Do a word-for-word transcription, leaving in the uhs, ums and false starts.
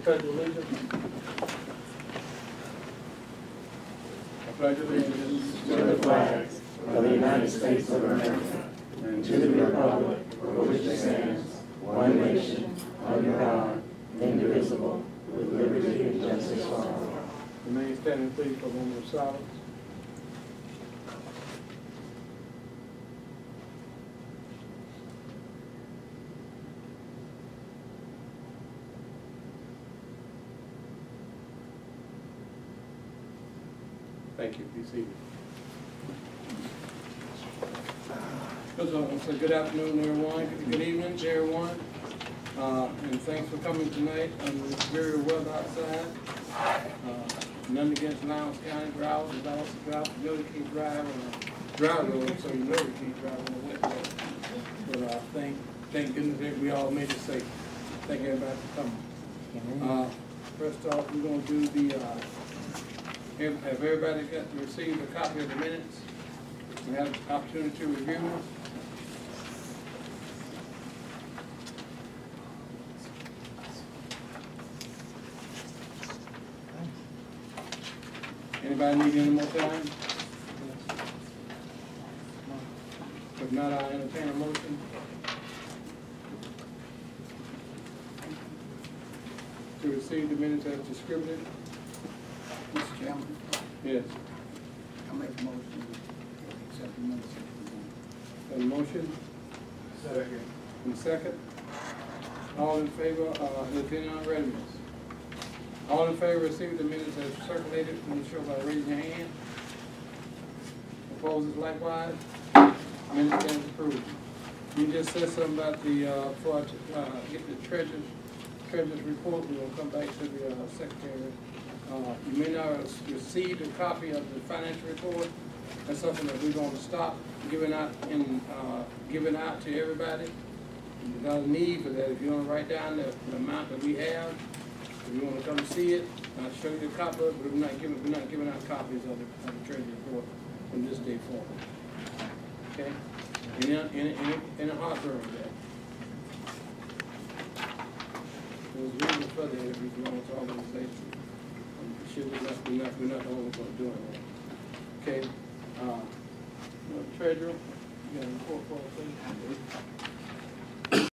pledge allegiance. I pledge allegiance to the flag of the United States of America and to the republic for which it stands, one nation, under God, indivisible, with liberty and justice for all. Remain standing, please, for a moment of silence. Thank you. Be seated. So, good afternoon, everyone. Good evening to everyone. Uh, and thanks for coming tonight under this very weather outside. Uh, none against Lowndes County drivers. It's also drivers. You know you can't drive on a dry road, so you know you can't drive on a wet road. But uh, thank, thank goodness that we all made it safe. Thank everybody for coming. Uh, first off, we're going to do the, uh, have everybody got to receive a copy of the minutes? We have the opportunity to review them. Anybody need any more time? If not, I'll entertain a motion to receive the minutes as distributed. Mister Chairman, Yes. I make a motion to accept the minutes. Have a motion? Second. And second? All in favor, uh, depending on readiness. All in favor, receive the minutes as circulated, please show by raising your hand. Opposed likewise. Minutes stands approved. You just said something about the, uh, for, uh, get the treasurer's, treasurer's report. We're gonna come back to the, uh, secretary. Uh, you may not have received a copy of the financial report. That's something that we're gonna stop giving out in, uh, giving out to everybody. There's not a need for that. If you wanna write down the, the amount that we have, if you want to come see it, I'll show you the copy of it, but we're not giving, we're not giving out copies of the, of the treasury report from this day forward. Okay? Any, any, any, any heartburn with that? There's reasons for that if you belong to organization. I'm sure we're not, we're not, we're not the only ones doing that. Okay? Uh, treasurer, you got a report for us, please?